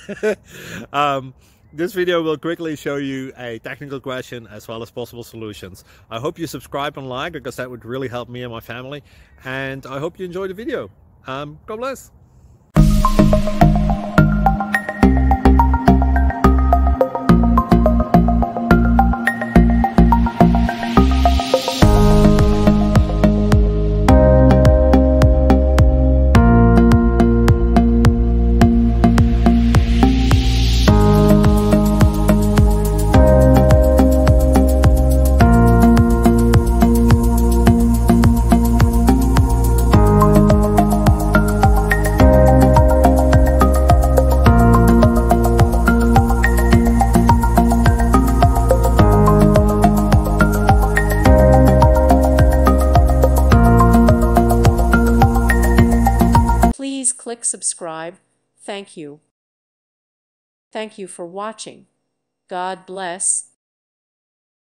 This video will quickly show you a technical question as well as possible solutions. I hope you subscribe and like, because that would really help me and my family. And I hope you enjoy the video. God bless. Please click subscribe. Thank you. Thank you for watching. God bless.